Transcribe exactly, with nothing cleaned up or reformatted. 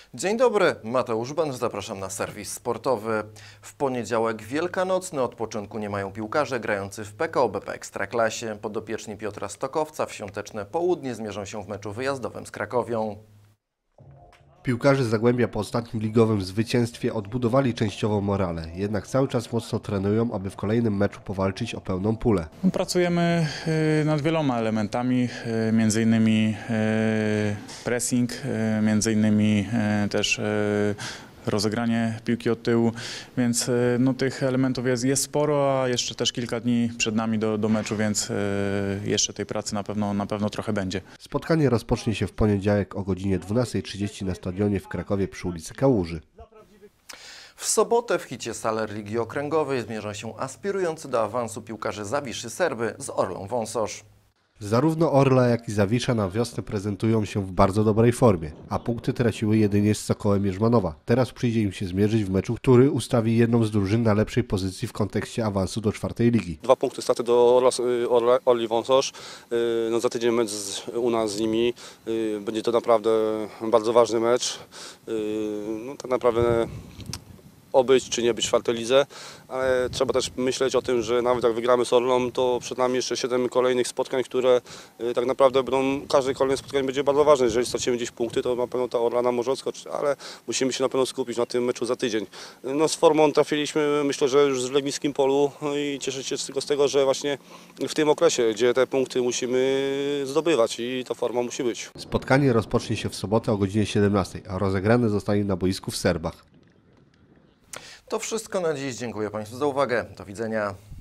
Dzień dobry, Mateusz Benz, zapraszam na serwis sportowy. W poniedziałek wielkanocny odpoczynku nie mają piłkarze grający w P K O B P Ekstraklasie. Podopieczni Piotra Stokowca w świąteczne południe zmierzą się w meczu wyjazdowym z Krakowią. Piłkarze z Zagłębia po ostatnim ligowym zwycięstwie odbudowali częściowo morale, jednak cały czas mocno trenują, aby w kolejnym meczu powalczyć o pełną pulę. Pracujemy nad wieloma elementami, między innymi pressing, między innymi też rozegranie piłki od tyłu, więc no, tych elementów jest, jest sporo, a jeszcze też kilka dni przed nami do, do meczu, więc jeszcze tej pracy na pewno, na pewno trochę będzie. Spotkanie rozpocznie się w poniedziałek o godzinie dwunastej trzydzieści na stadionie w Krakowie przy ulicy Kałuży. W sobotę w hicie Saler Ligi Okręgowej zmierzą się aspirujący do awansu piłkarze Zawiszy Serby z Orlą Wąsosz. Zarówno Orla, jak i Zawisza na wiosnę prezentują się w bardzo dobrej formie, a punkty traciły jedynie z Sokołem Jerzmanowa. Teraz przyjdzie im się zmierzyć w meczu, który ustawi jedną z drużyn na lepszej pozycji w kontekście awansu do czwartej ligi. Dwa punkty straty do Orla, Orla, Orli Wąsosz. No, za tydzień mecz z, u nas z nimi. Będzie to naprawdę bardzo ważny mecz. No, tak naprawdę obyć czy nie być w czwartej lidze, ale trzeba też myśleć o tym, że nawet jak wygramy z Orlą, to przed nami jeszcze siedem kolejnych spotkań, które tak naprawdę będą, każde kolejne spotkanie będzie bardzo ważne. Jeżeli stracimy gdzieś punkty, to na pewno ta Orla nam może odskoczyć, ale musimy się na pewno skupić na tym meczu za tydzień. No, z formą trafiliśmy, myślę, że już w Legnickim Polu i cieszyć się tylko z tego, że właśnie w tym okresie, gdzie te punkty musimy zdobywać i ta forma musi być. Spotkanie rozpocznie się w sobotę o godzinie siedemnastej, a rozegrane zostanie na boisku w Serbach. To wszystko na dziś. Dziękuję Państwu za uwagę. Do widzenia.